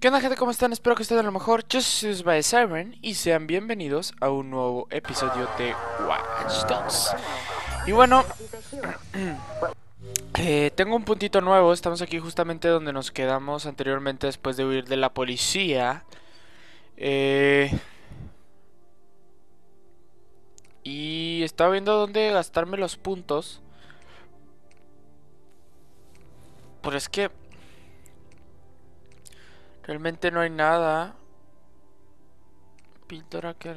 ¿Qué onda, gente? ¿Cómo están? Espero que estén a lo mejor. Yo soy by Siren y sean bienvenidos a un nuevo episodio de Watch Dogs. Y bueno, tengo un puntito nuevo. Estamos aquí justamente donde nos quedamos anteriormente después de huir de la policía. Y estaba viendo dónde gastarme los puntos. Pero es que realmente no hay nada. Píldora que...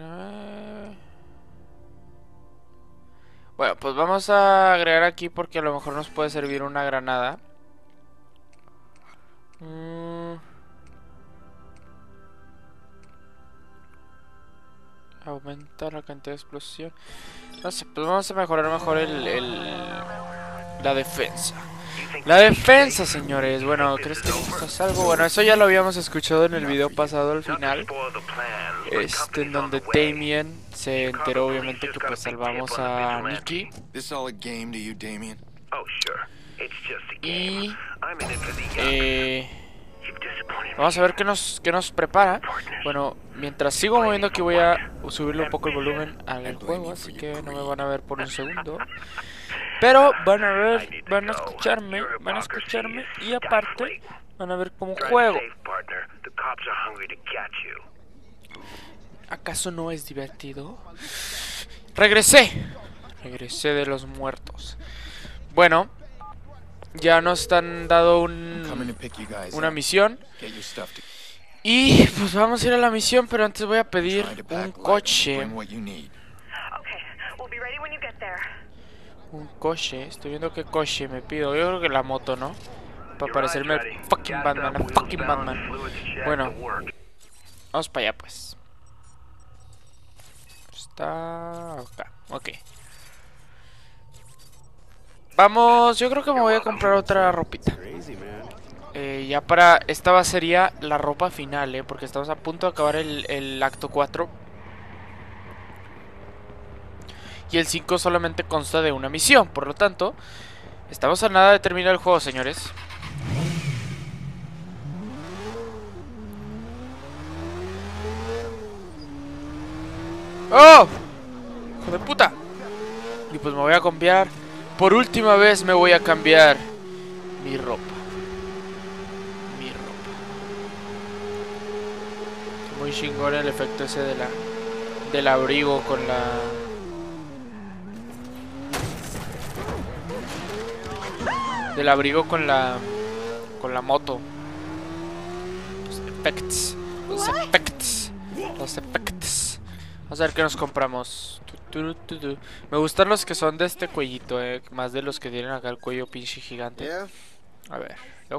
Bueno, pues vamos a agregar aquí porque a lo mejor nos puede servir una granada. Aumenta la cantidad de explosión. No sé, pues vamos a mejorar mejor la defensa. La defensa, señores. Bueno, ¿crees que necesitas algo? Bueno, eso ya lo habíamos escuchado en el video pasado al final. En donde Damien se enteró obviamente que pues salvamos a Nikki. Y vamos a ver qué nos prepara. Bueno, mientras sigo moviendo aquí voy a subirle un poco el volumen al juego, así que no me van a ver por un segundo. Pero van a ver, van a escucharme y aparte van a ver cómo juego. ¿Acaso no es divertido? Regresé de los muertos. Bueno, ya nos han dado una misión. Y pues vamos a ir a la misión, pero antes voy a pedir un coche. Un coche, estoy viendo qué coche me pido. Yo creo que la moto, ¿no? Para parecerme al fucking Batman, Bueno, vamos para allá pues. Está acá, ok. Vamos, yo creo que me voy a comprar otra ropita. Ya para, esta sería la ropa final, porque estamos a punto de acabar el acto 4. Y el 5 solamente consta de una misión. Por lo tanto, estamos a nada de terminar el juego, señores. ¡Oh! ¡Hijo de puta! Y pues me voy a cambiar. Por última vez me voy a cambiar mi ropa. Muy chingón el efecto ese del abrigo con la... Del abrigo con la moto. Los efectos. Vamos a ver qué nos compramos. Me gustan los que son de este cuellito, más de los que tienen acá el cuello pinche gigante. A ver, luego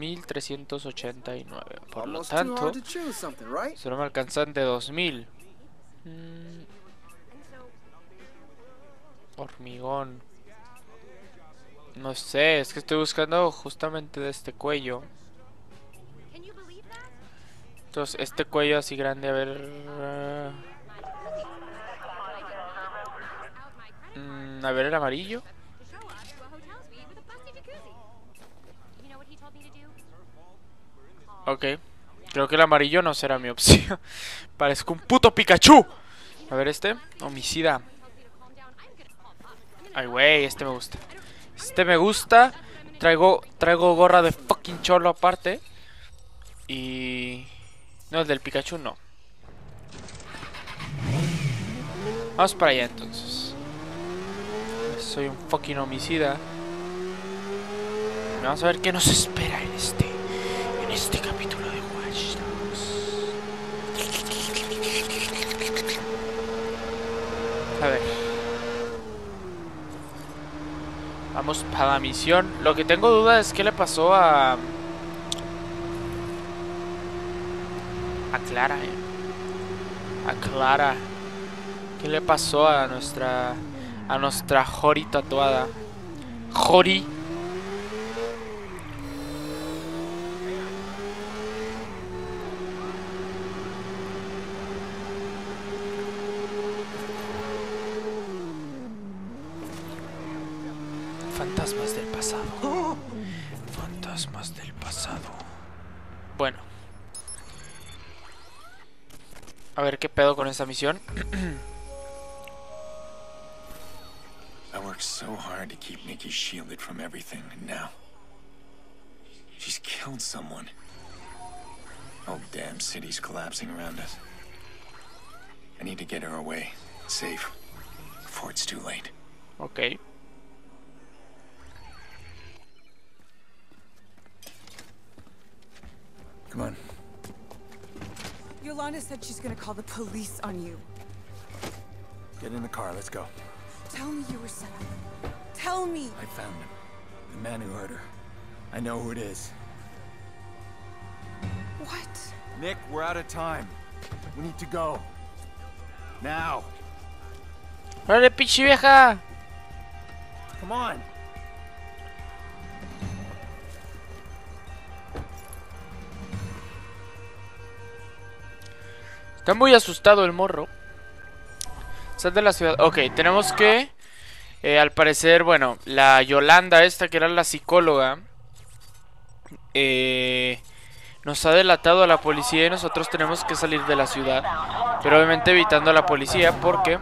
4389. Por lo tanto, solo me alcanzan de 2000. Hormigón. No sé, es que estoy buscando justamente de este cuello. Entonces, este cuello así grande, a ver... a ver el amarillo. Ok, creo que el amarillo no será mi opción. Parezco un puto Pikachu. A ver este, homicida. Ay, güey, este me gusta. Este me gusta. Traigo gorra de fucking cholo aparte. Y... no, el del Pikachu no. Vamos para allá entonces. Soy un fucking homicida. Vamos a ver qué nos espera en este capítulo de Watch Dogs. A ver. Vamos para la misión. Lo que tengo duda es qué le pasó a Clara, a Clara. ¿Qué le pasó a nuestra Jori tatuada? Jori. Fantasmas del pasado. Fantasmas del pasado. Bueno, A ver qué pedo con esta misión. I worked so hard to keep Nikki shielded from everything, and now she's killed someone. Oh, damn city's collapsing around us. I need to get her away, safe, before it's too late. Okay. Come on. Yolanda said she's gonna call the police on you. Get in the car, let's go. Tell me you were set up. Tell me! I found him. The man who hurt her. I know who it is. What? Nick, we're out of time. We need to go. Now. ¡Órale, pinche vieja! Come on. Está muy asustado el morro. Sal de la ciudad. Ok, tenemos que... al parecer, bueno, la Yolanda esta, que era la psicóloga, nos ha delatado a la policía y nosotros tenemos que salir de la ciudad. Pero obviamente evitando a la policía porque...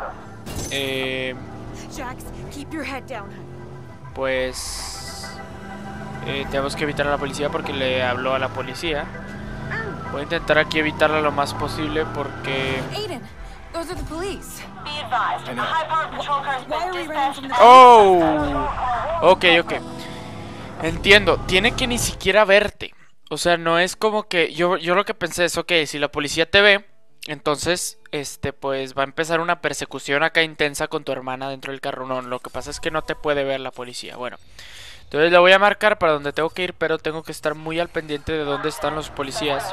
Jax, keep your head down. pues... tenemos que evitar a la policía porque le habló a la policía. Voy a intentar aquí evitarla lo más posible porque... Aiden, those are the police. Be advised, a high-powered patrol car has Why are been we running dispatched from to the... ¡Oh! Ok, ok. Entiendo, tiene que ni siquiera verte. O sea, no es como que... Yo lo que pensé es, ok, si la policía te ve, entonces, pues va a empezar una persecución acá intensa con tu hermana dentro del carro. No, lo que pasa es que no te puede ver la policía. Bueno, entonces le voy a marcar para donde tengo que ir, pero tengo que estar muy al pendiente de dónde están los policías.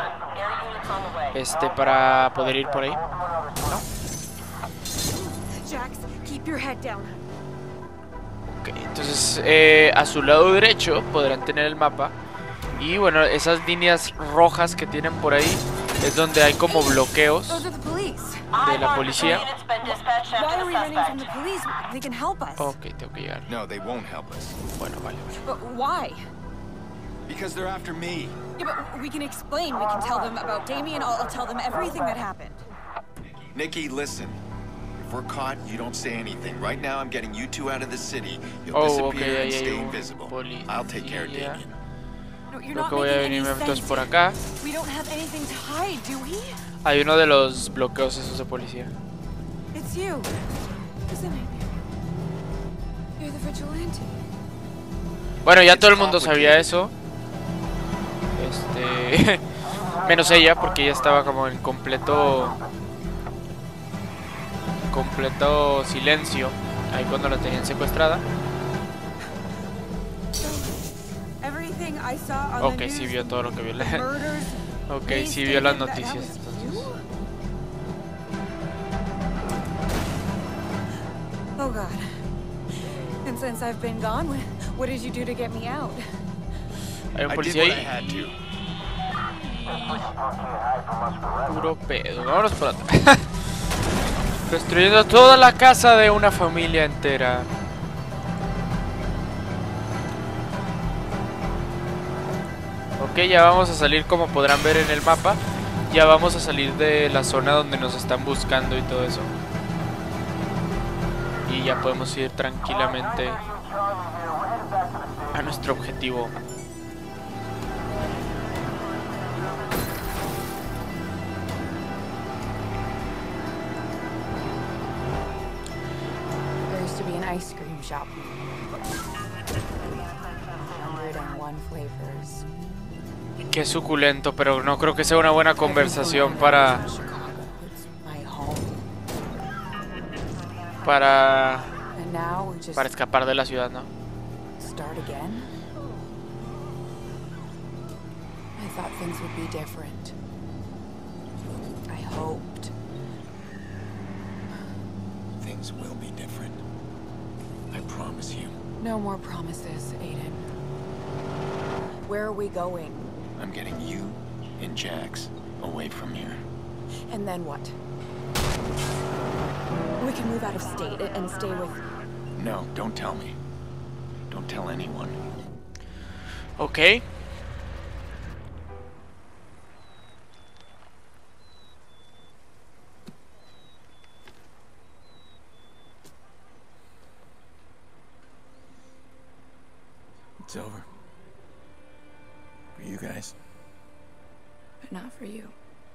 Para poder ir por ahí. ¿No? Jax, keep your head down. Ok, entonces a su lado derecho podrán tener el mapa. Y bueno, esas líneas rojas que tienen por ahí es donde hay como bloqueos Those are the police. de la policía. Why are we running from the police? They can help us. Ok, tengo que llegar. No, they won't help us. Bueno, vale. But why? Because they're after me. Yeah, but we can explain. We can tell them about Damien. I'll tell them everything that happened. Nikki, listen. If we're caught, you don't say anything. Right now, I'm getting you two out of the city. You'll Oh, disappear okay, and ahí stay hay un invisible. policía. I'll take care of Damien. No, you're Creo not que voy a making any venirme entonces sense. por acá. We don't have anything to hide, do we? Hay uno de los bloqueos esos de policía. It's you, isn't it? You're the vigilante. Bueno, ya todo el mundo sabía eso. Menos ella, porque ella estaba como en completo silencio ahí cuando la tenían secuestrada. Everything I saw on Ok, the sí news, vio todo lo que vio. murders, Ok, they sí vio las stated that noticias was entonces. you? Oh God. And since I've been gone, what did you do to get me out? Hay un I did policía what I ahí. had to. Puro pedo. Vámonos por atrás. Destruyendo toda la casa de una familia entera. Ok, ya vamos a salir, como podrán ver en el mapa. Ya vamos a salir de la zona donde nos están buscando y todo eso. Y ya podemos ir tranquilamente a nuestro objetivo. There used to be an ice cream shop. 101 flavors. Qué suculento, pero no creo que sea una buena conversación para escapar de la ciudad, ¿no? Start again? I thought things would be different. I hoped. Things will be different. I promise you. No more promises, Aiden. Where are we going? I'm getting you and Jax away from here. And then what? We can move out of state and stay with... No, don't tell me. Don't tell anyone. Ok. It's over. For you guys. But not for you.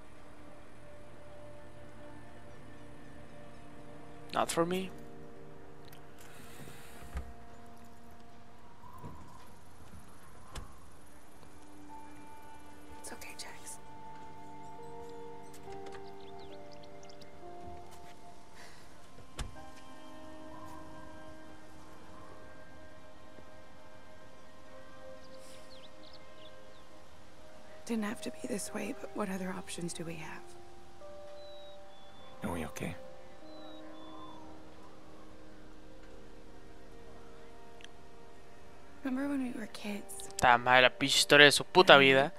Not for me. It's okay, Jax. Didn't have to be this way, but what other options do we have? Are we okay? Remember when we were kids? Está mal la pinche historia de su puta vida.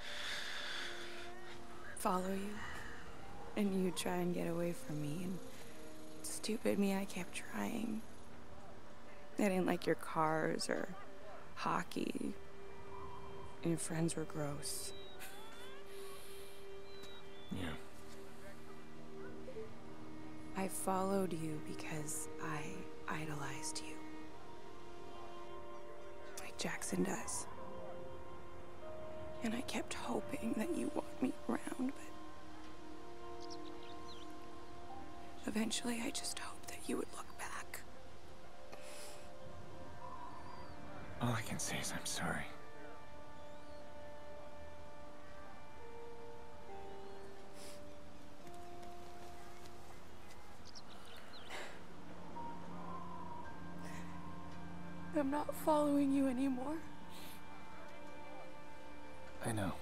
Follow you, and you try and get away from me, and stupid me, I kept trying. I didn't like your cars or hockey, and your friends were gross. Yeah. I followed you because I idolized you. Like Jackson does. And I kept hoping that you want me around, but eventually I just hoped that you would look back. All I can say is I'm sorry. I'm not following you anymore. I know.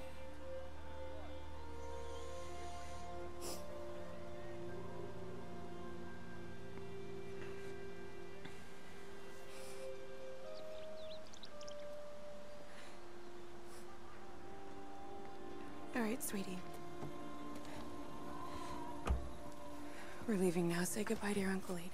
All right, sweetie. We're leaving now. Say goodbye to your Uncle Aiden.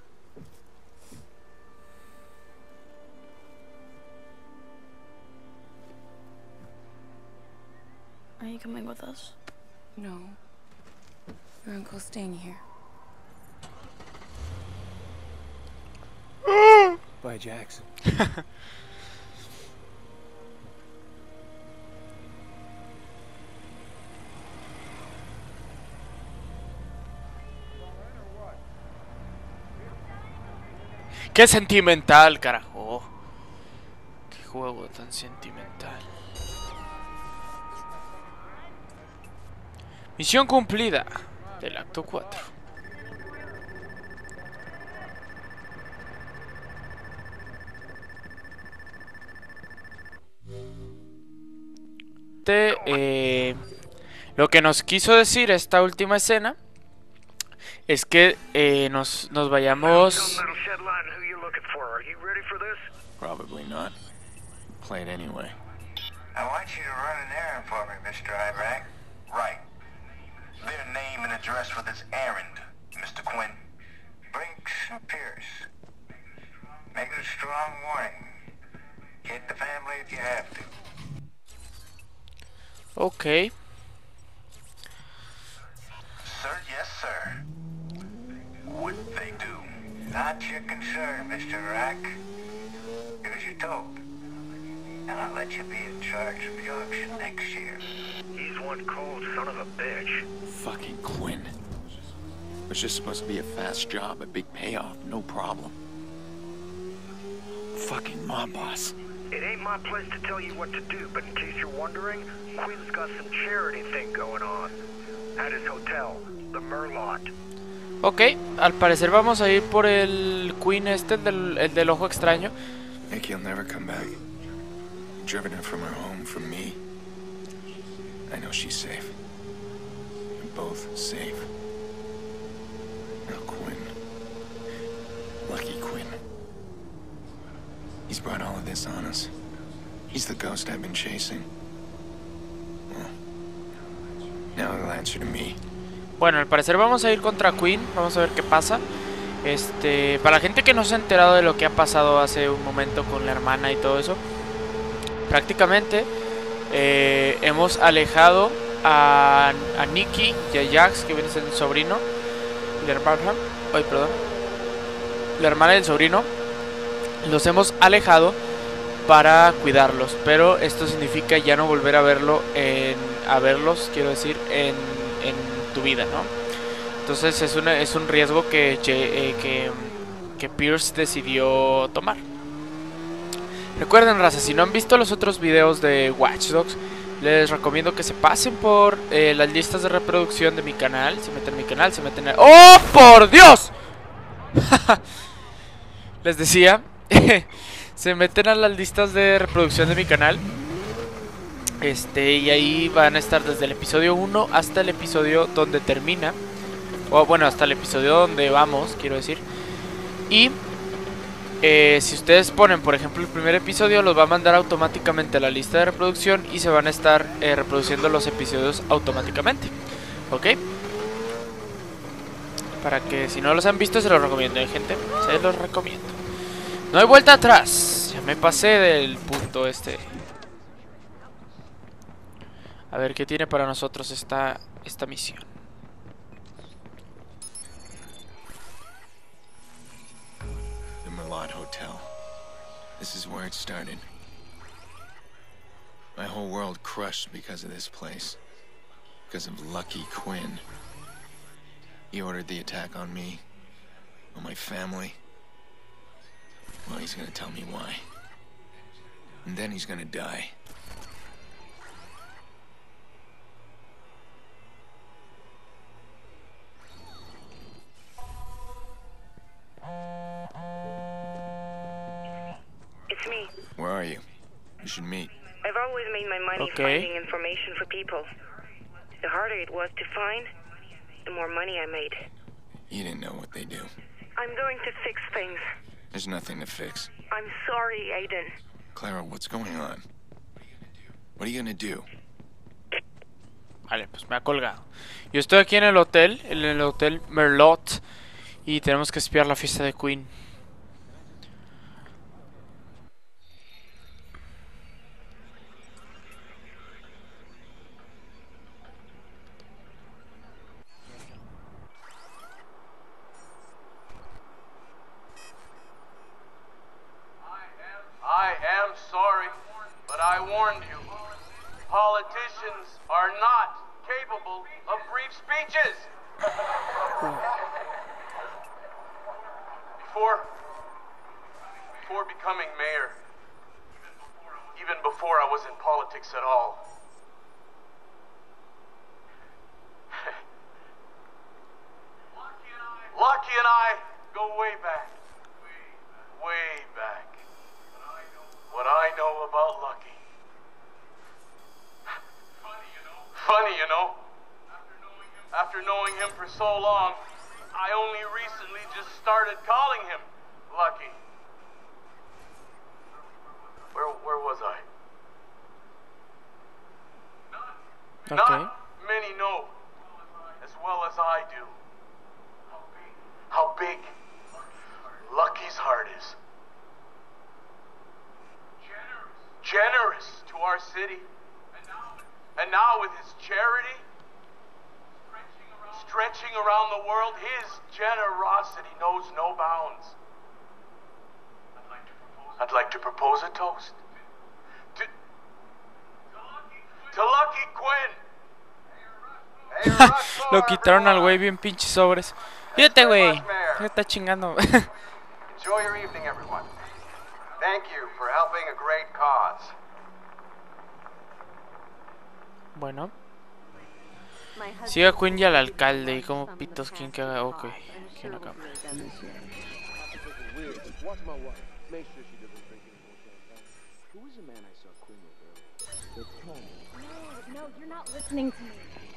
Are you coming with us? No. Your uncle's staying here. Bye, Jackson. Qué sentimental, carajo. Qué juego tan sentimental. Misión cumplida del acto 4. Lo que nos quiso decir esta última escena es que nos vayamos. Probably not. Play it anyway. I want you to run an errand for me, Mr. Iraq. Right. Their name and address for this errand, Mr. Quinn. Brinks or Pierce. Make it a strong warning. Hit the family if you have to. Okay. Sir, yes, sir. What they do? Not your concern, Mr. Iraq. Do as you're told. And I'll let you be in charge of the auction next year. He's one cold son of a bitch. Fucking Quinn. It was just supposed to be a fast job, a big payoff, no problem. Fucking mob boss. It ain't my place to tell you what to do, but in case you're wondering, Quinn's got some charity thing going on. At his hotel, the Merlot. Ok, al parecer vamos a ir por el Quinn este, el del ojo extraño. Nikki'll never come back. Driven her from her home, from me. I know she's safe. We're both safe. Now Quinn. Lucky Quinn. He's brought all of this on us. He's the ghost I've been chasing. Well, now he'll answer to me. Bueno, al parecer vamos a ir contra Quinn. Vamos a ver qué pasa. Para la gente que no se ha enterado de lo que ha pasado hace un momento con la hermana y todo eso, prácticamente hemos alejado a Nikki y a Jax, que viene siendo el sobrino, la hermana, la hermana del sobrino. Los hemos alejado para cuidarlos, pero esto significa ya no volver a verlos, quiero decir, en tu vida, ¿no? Entonces es un riesgo que Pierce decidió tomar. Recuerden, raza, si no han visto los otros videos de Watch Dogs, les recomiendo que se pasen por las listas de reproducción de mi canal. Se meten en mi canal, se meten en... ¡Oh, por Dios! Les decía, se meten a las listas de reproducción de mi canal. Y ahí van a estar desde el episodio 1 hasta el episodio donde termina. O bueno, hasta el episodio donde vamos, quiero decir. Y si ustedes ponen, por ejemplo, el primer episodio, los va a mandar automáticamente a la lista de reproducción y se van a estar reproduciendo los episodios automáticamente. ¿Ok? Para que si no los han visto, se los recomiendo, gente. Se los recomiendo. No hay vuelta atrás. Ya me pasé del punto este. A ver qué tiene para nosotros esta misión. The Merlot Hotel. This is where it started. My whole world crushed because of this place. Because of Lucky Quinn. He ordered the attack on me, on my family. Well, he's gonna tell me why. And then he's gonna die. It's me. Where are you? We should meet. I've always made my money finding information for people. The harder it was to find, the more money I made. You didn't know what they do. I'm going to fix things. There's nothing to fix. I'm sorry, Aiden. Clara, what's going on? What are you gonna do? Vale, pues me ha colgado. Yo estoy aquí en el hotel Merlot. Y tenemos que espiar la fiesta de Quinn. I am sorry, but I warned you. Politicians are not capable of brief speeches. Before becoming mayor, even before I was in politics at all, Lucky and I go way back. Way back. What I know about Lucky. Funny, you know. After knowing him for so long, I only recently just started calling him Lucky. Where was I? Okay. Not many know as well as I do how big Lucky's heart is. Generous to our city. And now with his charity stretching around the world, his generosity knows no bounds. I'd like to propose a toast to Lucky Quinn. Lo quitaron al güey bien pinches sobres. Fíjate, güey. ¿Qué está chingando? Enjoy your evening, everyone. Thank you for helping a great cause. Bueno. Siga Quinn y al alcalde. Y como pitos, ¿quién que haga? Ok. ¿Quién acá? No, you're not listening to me.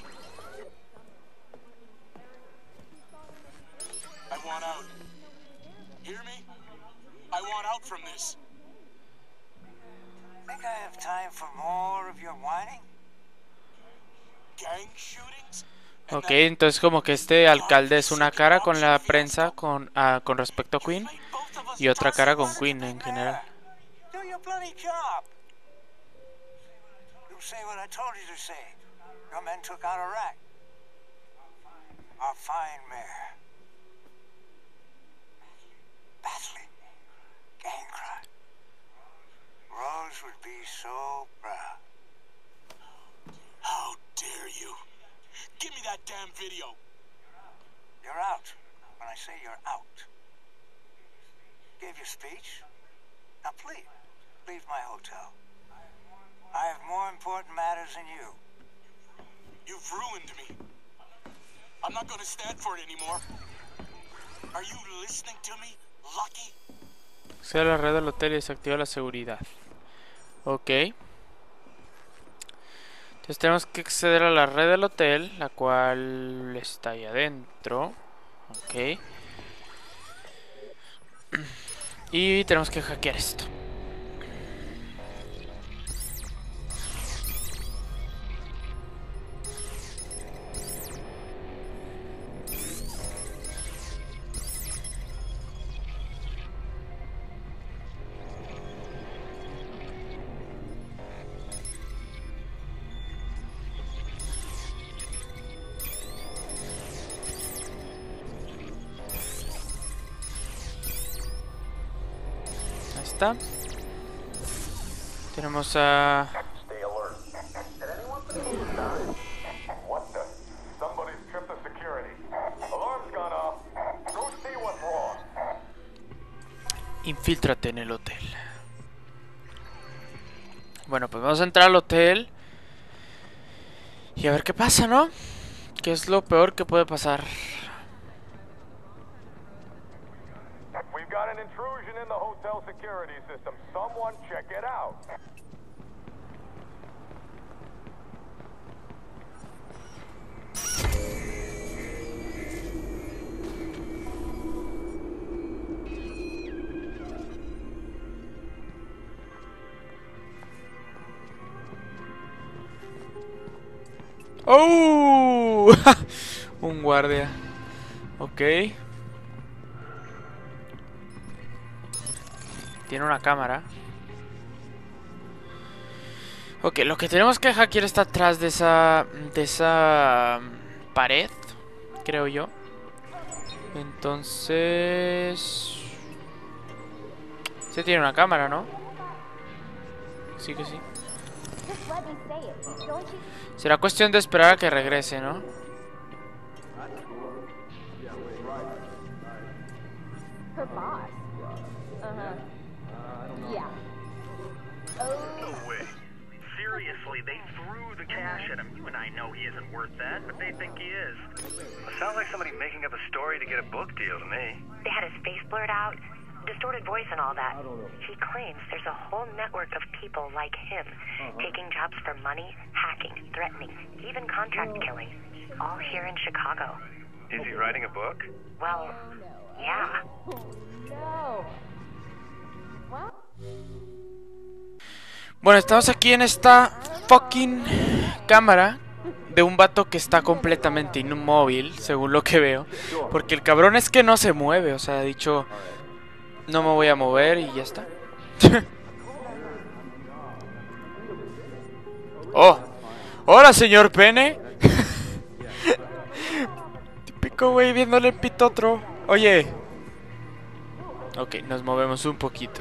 I want out. Hear me? I want out from this. Think I have time for more of your whining? Gang shootings? Ok, entonces como que este alcalde es una cara con la prensa con respecto a Quinn y otra cara con Quinn en general. Do your bloody job. You say what I told you to say. Your men took out Iraq. Our fine mayor. Battling gang crime. be so proud. How dare you? Give me that damn video. You're out. When I say you're out. Gave your speech? Now please, leave my hotel. I have more important matters than you. You've ruined me. I'm not gonna stand for it anymore. Are you listening to me, Lucky? Accede a la red del hotel y desactiva la seguridad. Ok. Entonces tenemos que acceder a la red del hotel, la cual está ahí adentro. Ok. Y tenemos que hackear esto. Tenemos a... Infíltrate en el hotel. Bueno, pues vamos a entrar al hotel y a ver qué pasa, ¿no? ¿Qué es lo peor que puede pasar? Got an intrusion in the hotel security system. Someone check it out. ¡Oh! Un guardia. Ok. Tiene una cámara. Ok, lo que tenemos que hackear está atrás de esa pared, creo yo. Entonces... Se tiene una cámara, ¿no? Sí que sí. Será cuestión de esperar a que regrese, ¿no? No way. Seriously, they threw the cash at him. You and I know he isn't worth that, but they think he is. It sounds like somebody making up a story to get a book deal to me. They had his face blurred out, distorted voice and all that. He claims there's a whole network of people like him, taking jobs for money, hacking, threatening, even contract killing, all here in Chicago. Is he writing a book? Well, yeah. Bueno, estamos aquí en esta fucking cámara de un vato que está completamente inmóvil, según lo que veo. Porque el cabrón es que no se mueve, o sea, ha dicho, no me voy a mover y ya está. ¡Oh! ¡Hola, señor Pene! Típico güey viéndole el pito a otro. Oye. Ok, nos movemos un poquito.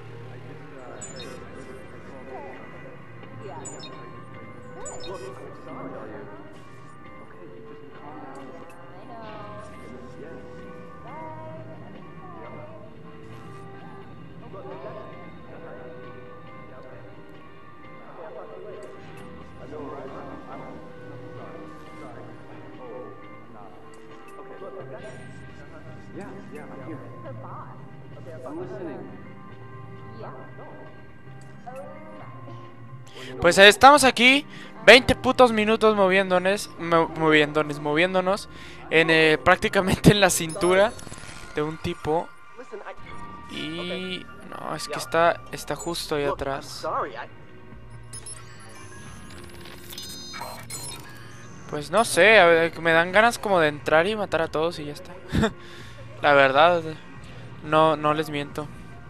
Pues estamos aquí 20 putos minutos moviéndonos en prácticamente en la cintura de un tipo. Y no, es que está justo ahí atrás. Pues no sé, a ver, me dan ganas como de entrar y matar a todos y ya está. La verdad, no les miento.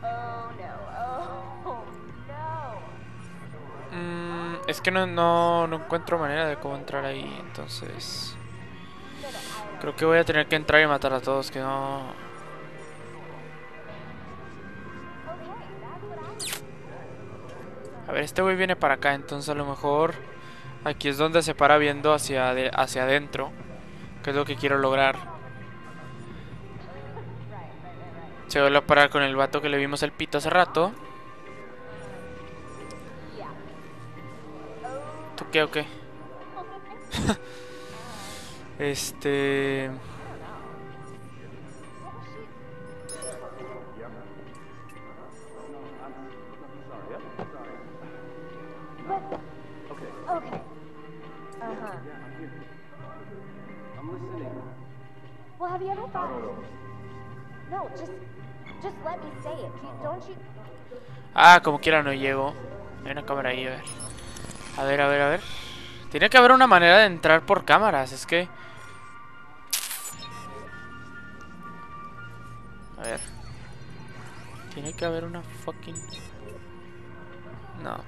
Es que no encuentro manera de cómo entrar ahí, entonces creo que voy a tener que entrar y matar a todos, que no... A ver, este güey viene para acá, entonces a lo mejor aquí es donde se para viendo hacia adentro, que es lo que quiero lograr. Se vuelve a parar con el vato que le vimos el pito hace rato. ¿Tú qué o qué? Okay. Uh-huh. I'm listening. Well, have you ever thought... No, just let me say it. Don't you... Ah, como quiera no llego. Hay una cámara ahí, a ver. Tiene que haber una manera de entrar por cámaras, es que... A ver. Tiene que haber una fucking... No.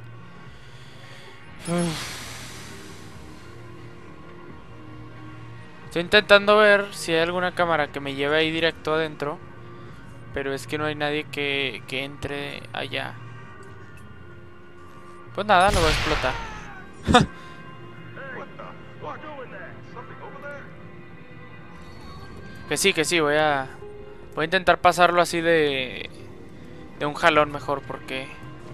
Estoy intentando ver si hay alguna cámara que me lleve ahí directo adentro, pero es que no hay nadie que entre allá. Pues nada, lo voy a explotar. Que sí, voy a intentar pasarlo así de un jalón mejor, porque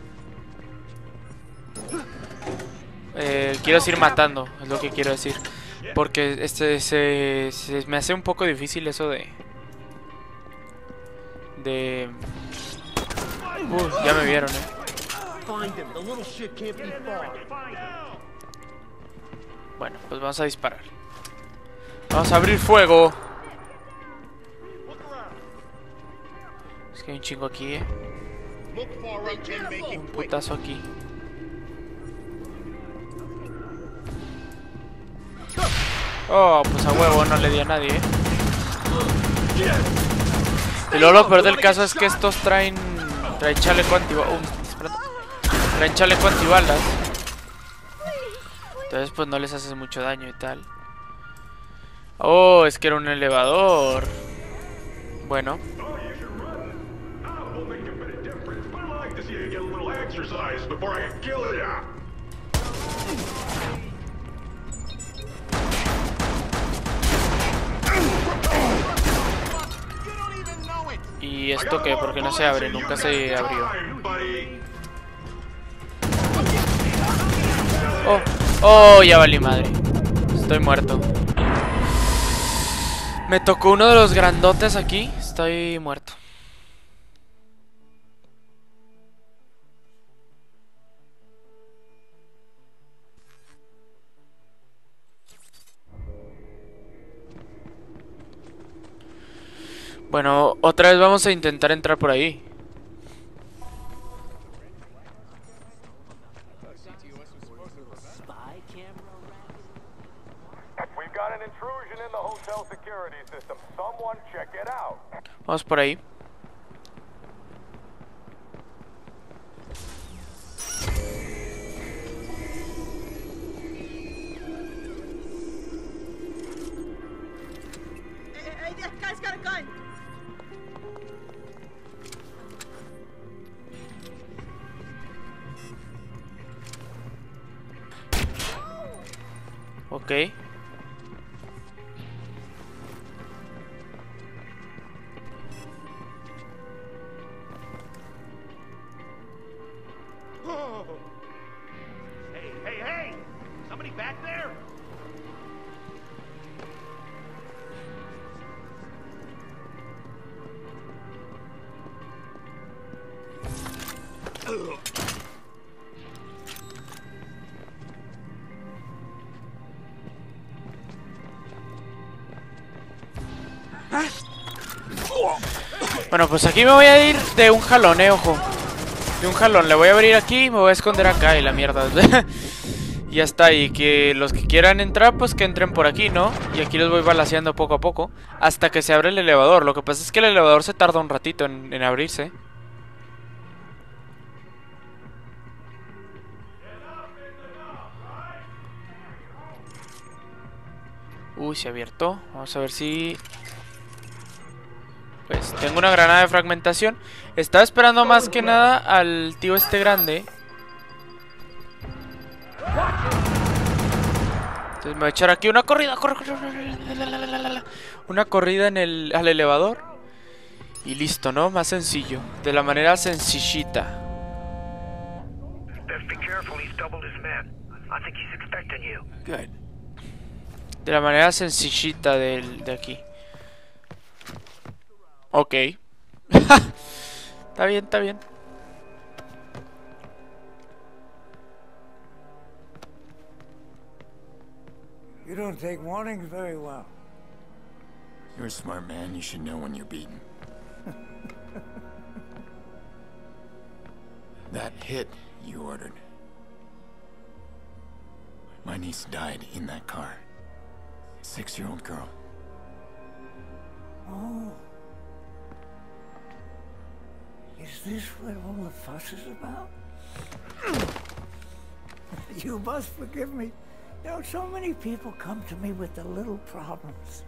quiero ir matando, es lo que quiero decir. Porque se me hace un poco difícil eso de... ya me vieron, Bueno, pues vamos a disparar. Vamos a abrir fuego. Es que hay un chingo aquí, Un putazo aquí. Oh, pues a huevo, no le di a nadie, Y luego lo peor del caso es que estos traen chaleco antibalas. Traen chaleco antibalas. Entonces pues no les haces mucho daño y tal. Oh, es que era un elevador. Bueno. ¿Y esto qué? ¿Por qué no se abre? Nunca se abrió. Oh, ya valí madre. Estoy muerto. Me tocó uno de los grandotes aquí. Estoy muerto. Bueno, otra vez vamos a intentar entrar por ahí. Vamos por ahí. Hey, this guy's got a gun. Ok. Hey! Somebody back there? Bueno, pues aquí me voy a ir de un jalón, ojo. De un jalón, le voy a abrir aquí y me voy a esconder acá y la mierda. Y ya está, y que los que quieran entrar, pues que entren por aquí, ¿no? Y aquí los voy balaceando poco a poco hasta que se abre el elevador. Lo que pasa es que el elevador se tarda un ratito en abrirse. Uy, se ha abierto. Vamos a ver si... Pues tengo una granada de fragmentación. Estaba esperando más que nada al tío este grande Entonces me voy a echar aquí una corrida. Una corrida en al elevador. Y listo, ¿no? Más sencillo. De la manera sencillita. De la manera sencillita de aquí. Ok. Está bien, está bien. You don't take warnings very well. You're a smart man. You should know when you're beaten. That hit you ordered. My niece died in that car. 6-year-old girl. Oh. Is this what all the fuss is about? You must forgive me. You know, so many people come to me with the little problems.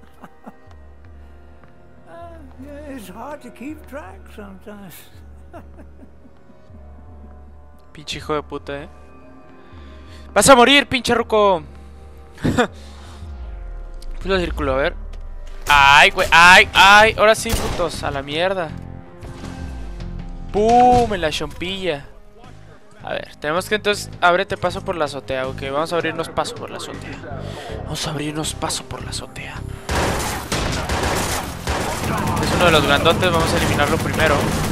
It's hard to keep track sometimes. Pinche hijo de puta, ¡Vas a morir, pinche ruco! Puto círculo, a ver. ¡Ay, güey! ¡Ay, ay! Ahora sí, putos, a la mierda. ¡Pum! En la chompilla. A ver, tenemos que entonces... Ábrete paso por la azotea, ok. Vamos a abrirnos paso por la azotea. Vamos a abrirnos paso por la azotea. Es uno de los grandotes, vamos a eliminarlo primero.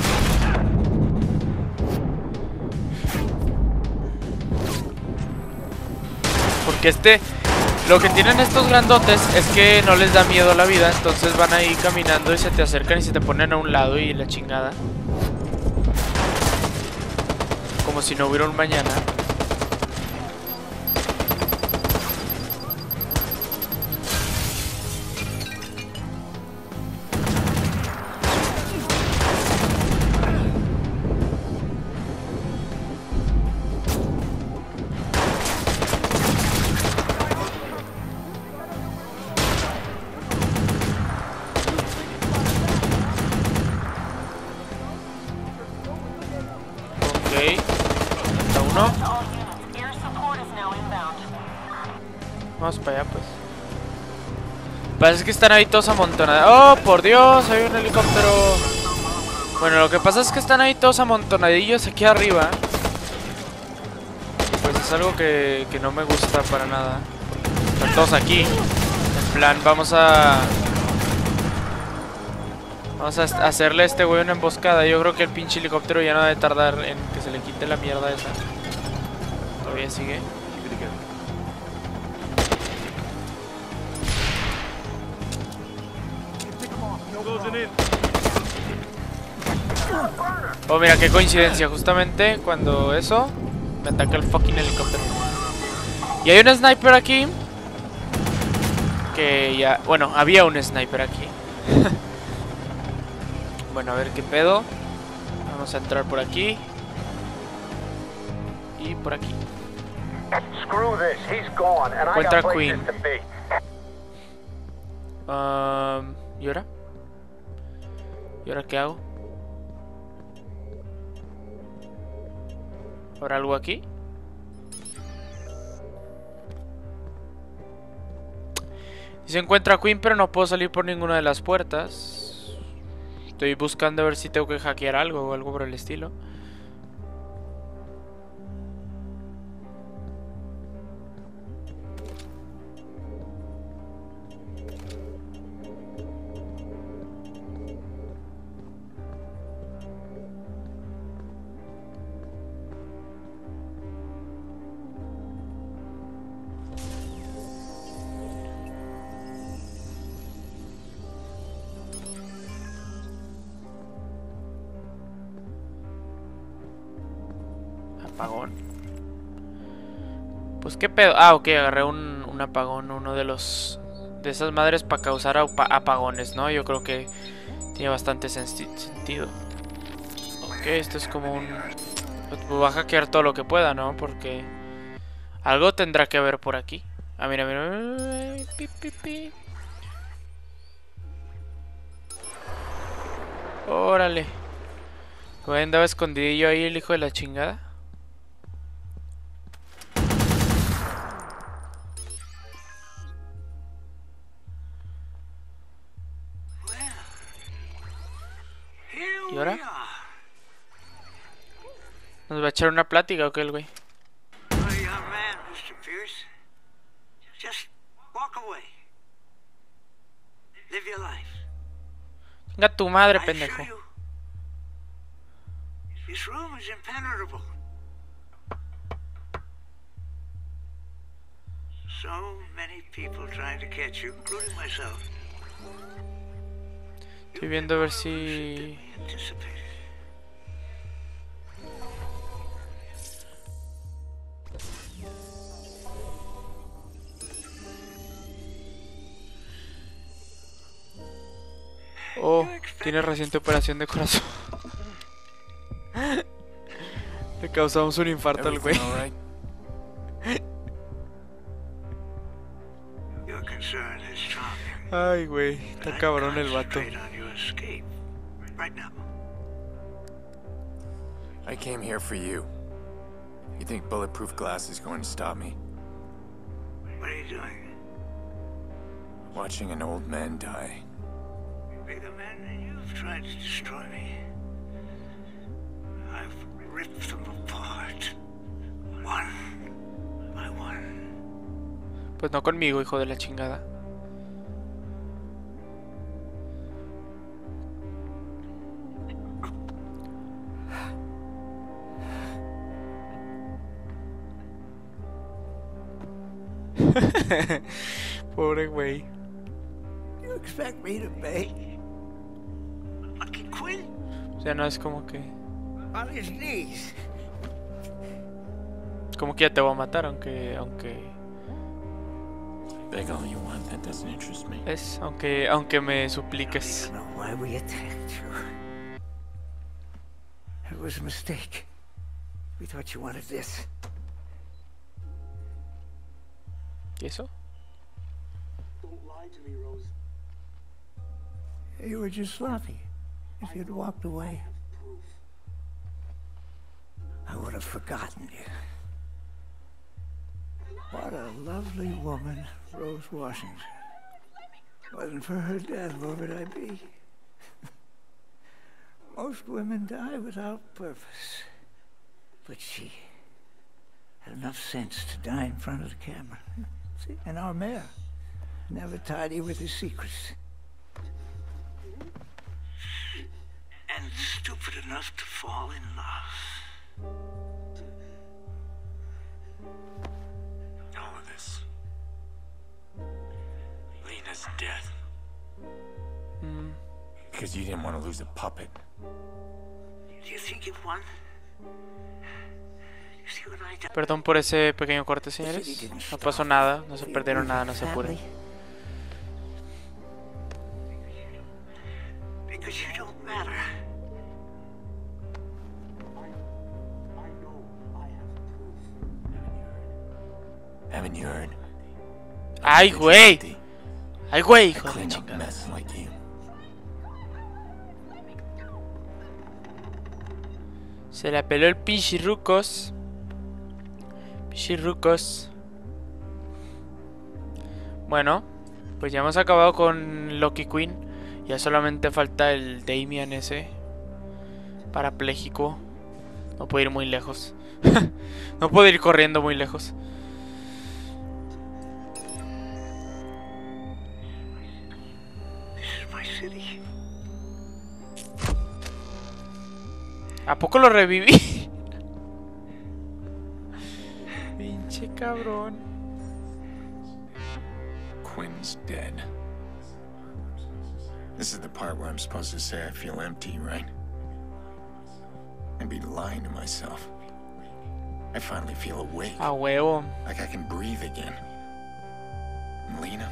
Porque lo que tienen estos grandotes es que no les da miedo la vida. Entonces van ahí caminando y se te acercan y se te ponen a un lado y la chingada. Como si no hubiera un mañana. Vamos para allá, pues. Parece que están ahí todos amontonados. ¡Oh, por Dios! Hay un helicóptero. Bueno, lo que pasa es que están ahí todos amontonadillos aquí arriba. Pues es algo que no me gusta para nada. Están todos aquí. En plan, vamos a hacerle a este güey una emboscada. Yo creo que el pinche helicóptero ya no debe tardar en que se le quite la mierda esa. Todavía sigue. Oh, mira, qué coincidencia. Justamente cuando eso me ataca el fucking helicóptero. Y hay un sniper aquí. Que ya... Bueno, había un sniper aquí. Bueno, a ver qué pedo. Vamos a entrar por aquí. Y por aquí. Encuentra a Queen. ¿Y ahora? ¿Y ahora qué hago? ¿Habrá algo aquí? Y se encuentra a Queen, pero no puedo salir por ninguna de las puertas. Estoy buscando a ver si tengo que hackear algo o algo por el estilo. Apagón. Pues qué pedo. Ah, ok, agarré un apagón. Uno de esas madres para causar apagones, ¿no? Yo creo que tiene bastante sentido. Ok, esto es como un... Pues voy a hackear todo lo que pueda, ¿no? Porque algo tendrá que haber por aquí. Ah, mira, mira. Pi, pi, pi. Órale. Güey, andaba escondidillo ahí el hijo de la chingada. ¿Y ahora? ¿Nos va a echar una plática o qué el güey? Young man, Mr. Pierce. Just walk away. Live your life. Venga tu madre, I pendejo. assure you, this room is impenetrable. So many people trying to catch you, including myself. Estoy viendo a ver si... Oh, tiene reciente operación de corazón. Le causamos un infarto al güey. Ay, güey, está cabrón el vato. I came here for you. You think bulletproof glass is going to stop me? What are you doing? Watching an old man die. Bigger man than you've tried to destroy me. I've ripped them apart. One by one. Pues no conmigo, hijo de la chingada. Pobre güey. You expect me to beg? Lucky Quinn? O sea, no es como que... On his knees. Como que ya te voy a matar, aunque... Beg all you want, that doesn't interest me. Es, aunque me supliques. I don't know why we attacked you. It was a mistake. We thought you wanted this. ¿Y eso? Don't lie to me, Rose. You were just sloppy. If you'd walked away, I would have forgotten you. What a lovely woman, Rose Washington. Wasn't for her death, where would I be? Most women die without purpose. But she had enough sense to die in front of the camera. See, and our mayor, never tidy with his secrets. And stupid enough to fall in love. All of this. Lena's death. Because you didn't want to lose a puppet. Do you think you've won? You see what I done? Perdón por ese pequeño corte, señores. No pasó nada, no se perdieron nada, no se apuren. Because you don't matter. Haven't you heard? ¡Ay, güey! ¡Ay, güey, hijo de la chingada! Mess like you. Se la peló el pichirrucos. Pichirrucos. Bueno, pues ya hemos acabado con Lucky Quinn. Ya solamente falta el Damian ese. Parapléjico. No puedo ir muy lejos. No puedo ir corriendo muy lejos. ¿A poco lo reviví? Pinche cabrón. Quinn's dead. This is the part where I'm supposed to say I feel empty, right? I'd be lying to myself. I finally feel awake. A huevo. Like I can breathe again. And Lena?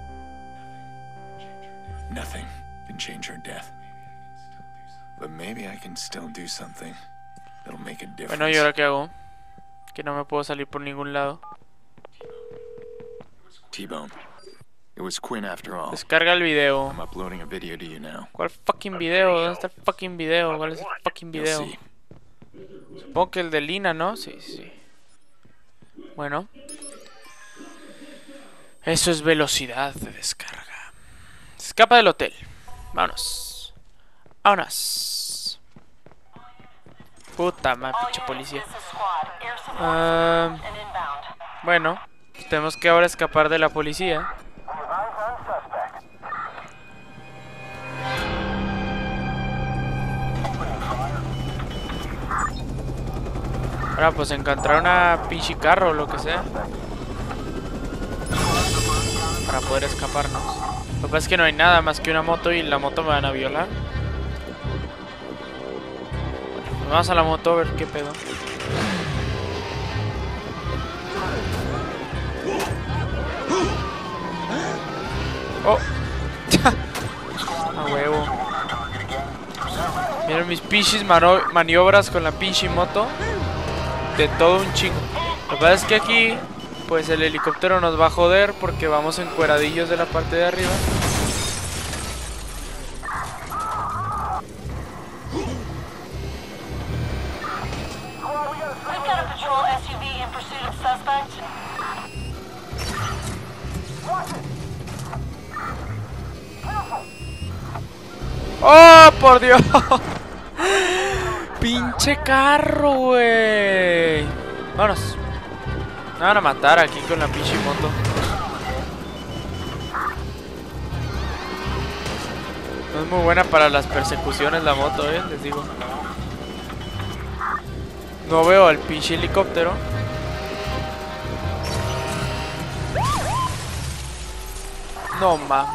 Nothing can change her death. But maybe I can still do something that'll make a difference. Bueno, ¿y ahora qué hago? Que no me puedo salir por ningún lado. T-Bone. It was Quinn after all. Descarga el video. I'm uploading a video to you now. ¿Cuál fucking video? ¿Dónde está el fucking video? ¿Cuál es el fucking video? Supongo que el de Lina, ¿no? Sí, sí. Bueno. Eso es velocidad de descarga. Se escapa del hotel. Vámonos. Vámonos. Puta madre, pinche policía. Bueno, pues tenemos que ahora escapar de la policía. Ahora pues encontrar una pinche carro o lo que sea para poder escaparnos. Lo que pasa es que no hay nada más que una moto y la moto me van a violar. Bueno, vamos a la moto a ver qué pedo. Oh. A huevo. Miren mis pinches maniobras con la pinche moto. De todo un chingo. Lo que pasa es que aquí pues el helicóptero nos va a joder porque vamos encueradillos de la parte de arriba. ¡Oh, por Dios! ¡Pinche carro, güey! Vámonos. Me van a matar aquí con la pinche moto. No es muy buena para las persecuciones la moto, les digo. No veo al pinche helicóptero. No, ma.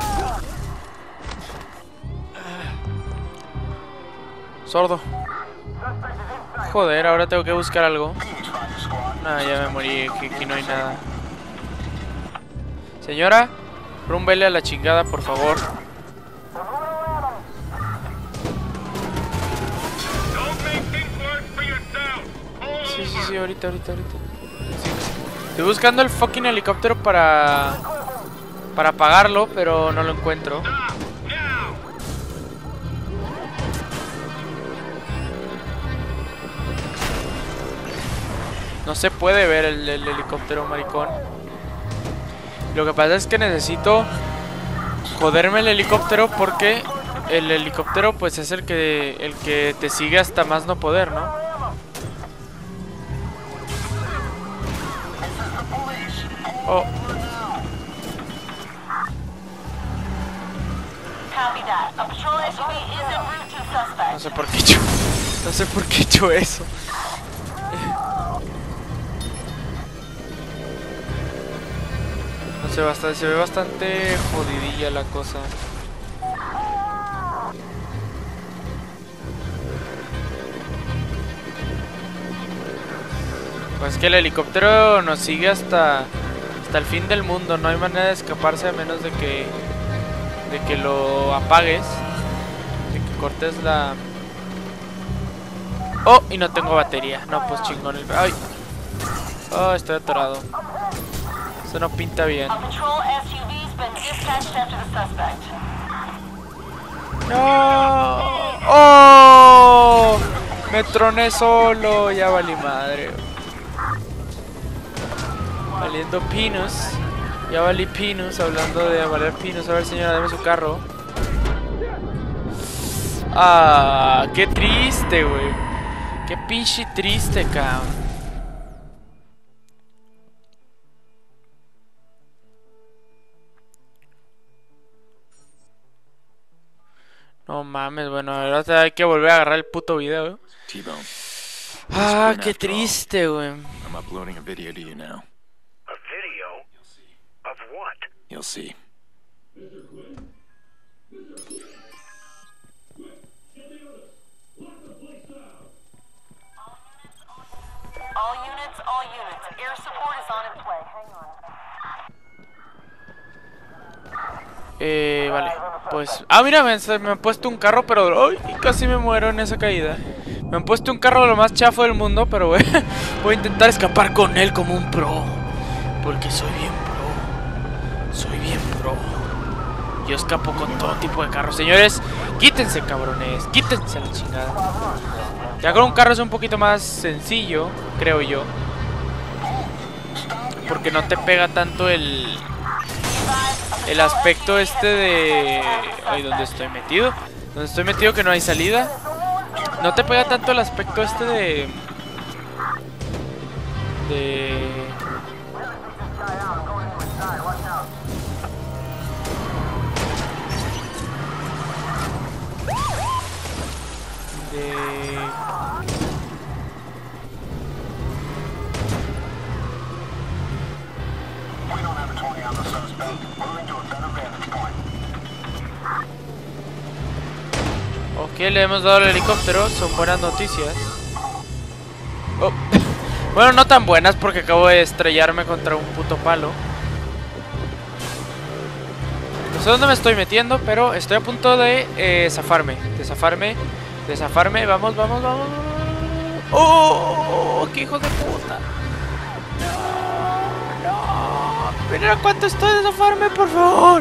Sordo. Joder, ahora tengo que buscar algo. Ah, ya me morí, que aquí no hay nada. Señora, rúmbele a la chingada, por favor. Sí, ahorita. Sí. Estoy buscando el fucking helicóptero para apagarlo, pero no lo encuentro. No se puede ver el helicóptero, maricón. Lo que pasa es que necesito joderme el helicóptero porque el helicóptero pues es el que te sigue hasta más no poder, ¿no? Oh. No sé por qué he hecho eso. Se ve bastante jodidilla la cosa. Pues que el helicóptero nos sigue hasta el fin del mundo. No hay manera de escaparse a menos de que lo apagues, de que cortes la... Oh, y no tengo batería. No, pues chingón el... Ay. Oh, estoy atorado. Eso no pinta bien. No. Oh, me troné solo. Ya valí madre. Valiendo pinos. Ya valí pinos. Hablando de valer pinos. A ver, señora, dame su carro. Ah, qué triste, güey. Qué pinche triste, cabrón. No mames, bueno, ahora hay que volver a agarrar el puto video. Ah, qué triste, güey. I'm uploading a video to you now. A video? Of what? You'll see. All units. Air support is on its way. Hang on. Vale, pues... Ah, mira, me han puesto un carro, pero... ¡Ay! Casi me muero en esa caída. Me han puesto un carro lo más chafo del mundo, pero voy a intentar escapar con él como un pro. Porque soy bien pro. Soy bien pro. Yo escapo con todo tipo de carros. Señores, quítense, cabrones. Quítense a la chingada. Ya con un carro es un poquito más sencillo, creo yo. Porque no te pega tanto el aspecto este de... Ay, ¿dónde estoy metido? Donde estoy metido que no hay salida. no te pega tanto el aspecto este de Ok, le hemos dado el helicóptero, son buenas noticias. Oh. Bueno, no tan buenas porque acabo de estrellarme contra un puto palo. No sé dónde me estoy metiendo, pero estoy a punto de zafarme. De zafarme. Vamos, vamos, vamos. ¡Oh! ¡Qué hijo de puta! ¡No! ¡No! ¡Mira cuánto estoy de zafarme, por favor!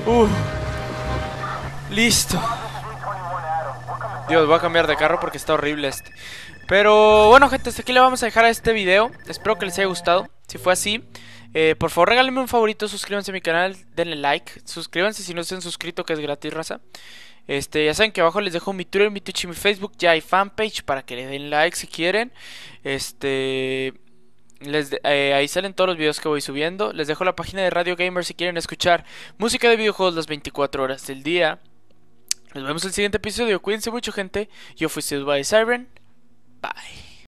Listo. Dios, voy a cambiar de carro porque está horrible este. Pero bueno, gente, hasta aquí le vamos a dejar a este video. Espero que les haya gustado. Si fue así, por favor regálenme un favorito, suscríbanse a mi canal, denle like, suscríbanse si no se han suscrito, que es gratis, raza. Ya saben que abajo les dejo mi Twitter, mi Twitch y mi Facebook. Ya hay fanpage para que le den like si quieren. Ahí salen todos los videos que voy subiendo. Les dejo la página de Radio Gamer si quieren escuchar música de videojuegos las 24 horas del día. Nos vemos en el siguiente episodio. Cuídense mucho, gente. Yo fui Seduced by Siren. Bye.